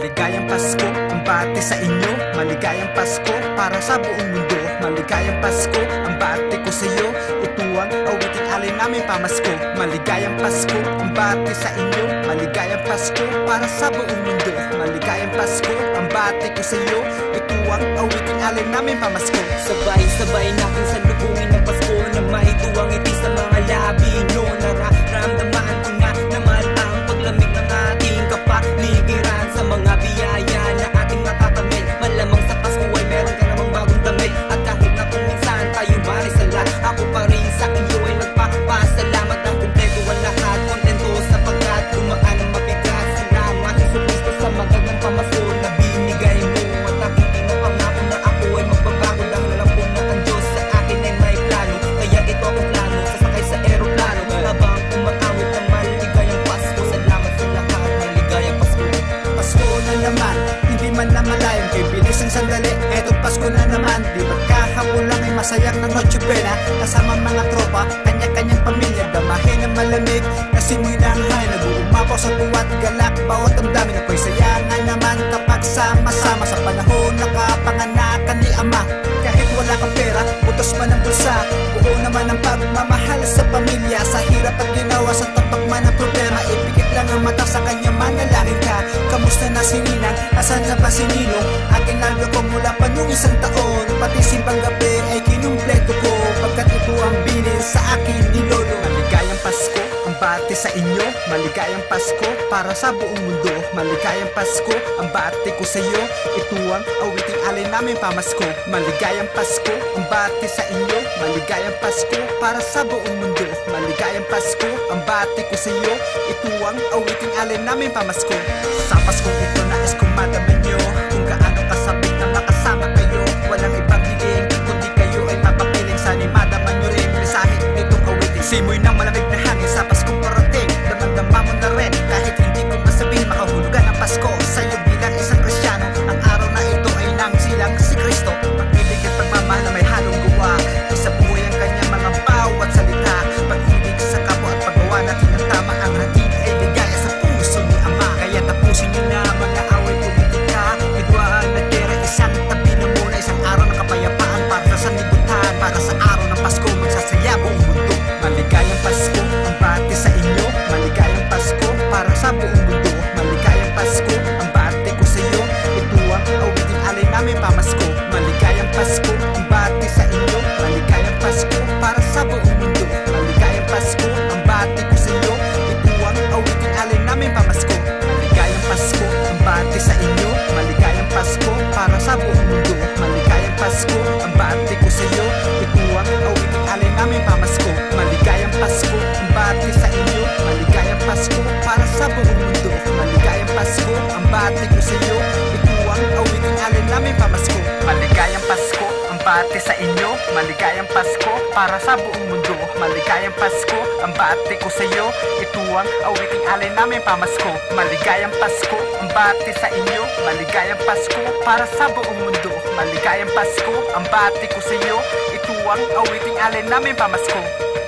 Maligayang Pasko, ang bati sa inyo. Maligayang Pasko, para sa buong mundo. Maligayang Pasko, ang bati ko sa iyo. Ito ang awiting alay namin pamasko. Maligayang Pasko, ang bati sa inyo. Maligayang Pasko, para sa buong mundo. Maligayang Pasko, ang bati ko sa iyo. Ito ang awiting alay namin pamasko. Sabay-sabay natin salubungin ang Pasko na may tuwang ngiti sa mga labi nyo. Nararamdaman ko na mahal ang paglamig ng ating kapaligiran. Sa mga biyaya na ating natatamil, malamang sa Pasko ay meron ka namang bagong damit. At kahit na kung minsan tayo marisala, ako pa rin sa iyo ay nagpapasalamat. Ang kumpleto ang lahat, kontento sapagkat kumaan ang mabigat. Salamat Jesu Cristo sa magandang pamasko na binigay mo. At aking pinapangako na ako ay magbabago. Dahil alam ko na ang Diyos sa akin ay may plano. Kaya ito ang plano, sasakay sa aeroplano habang umaawit ng maligayang Pasko. Salamat sa lahat, maligayang Pasko. Pasko na naman, hindi man na malayan. Kay bilis ang sandali, etong Pasko na naman. Di ba't kahapon lang ay masayang ng Noche Buena. Kasama mga tropa, kanya-kanyang pamilya. Damahin ang malamig, nasimoy ng hangin. Nag-uumapaw sa tuwa't galak, bawat damdamin. Ako'y saya nga naman kapag sama-sama. Sa panahon nakapanganakan ni Ama. Kahit wala kang pera, utos man ang bulsa. Buo naman ang pagmamahal sa pamilya. Sa hirap at ginawa, sa tapak man ang problema. Ipikit lang ang mata sa kanya, manalangin ka. Kamusta na si Ninang? Asan na ba si Ninong? Aking naldo ko mula pa nung isang taon. Pati simpang gabi ay kinumpleto ko, pagkat ito ang bilin sa akin ni Lolo. Maligayang Pasko, ang bati sa inyo. Maligayang Pasko, para sa buong mundo. Maligayang Pasko, ang bati ko sa iyo. Ito ang awiting alay namin pamasko. Maligayang Pasko, ang bati sa inyo. Maligayang Pasko, para sa buong mundo. Maligayang Pasko, ang bati ko sa iyo. Ito ang awiting alay namin pamasko. Sa Paskong ito nais kong madaman nyo kung gaano kasabik na makasama kayo. Walang ibang hiling, kundi kayo ay mapapiling. Sana'y madaman nyo rin mensahe nitong awiting. Simoy ng malamig na hangin sa Paskong parating. Damang-dama mo na rin kahit hindi ko masabihin. Makahulugan ang Pasko sa'yo bilang isang Kristiyano. Ang araw na ito ay nang silang si Kristo. Pag-ibig at pagmamahal na may halong gawa. Isa buhay ang kanyang mga bawat salita. Pag-ibig sa kapwa at paggawa natin ang tama. Ang hatid ay ligaya sa puso ni Ama. Kaya tapusin niyo na mga away politika. Hidwaan at pera, isang tabi na muna. Isang araw ng kapayapaan para sa sanlibutan. Para sa araw ng Pasko, magsasaya buong mundo. Maligayang Pasko, ang bati sa inyo. Maligayang Pasko, para sa buong mundo. Maligayang Pasko, ang bati ko sa iyo. Ito ang awiting alay namin pamasko. Maligayang Pasko, ang bati sa inyo. Maligayang Pasko, para sa buong mundo. Maligayang Pasko, ang bati ko sa iyo. Ito ang awiting alay namin pamasko. Maligayang Pasko, ang bati sa inyo. Maligayang Pasko, para sa buong mundo. Maligayang Pasko, ang bati ko sa iyo. Ito ang awiting alay namin pamasko. Maligayang Pasko, ang bati sa inyo. Maligayang Pasko, para sa buong mundo. Maligayang Pasko, ang bati ko sa iyo. Ito ang awiting alay namin pamasko. Maligayang Pasko, ang bati sa inyo. Maligayang Pasko, para sa buong mundo. Maligayang Pasko, ang bati ko sa iyo. Ito ang awiting alay namin pamasko. Maligayang Pasko, ang bati sa inyo. Maligayang Pasko, para sa buong mundo. Maligayang Pasko, ang bati ko sa iyo. Ito ang awiting alay namin pamasko.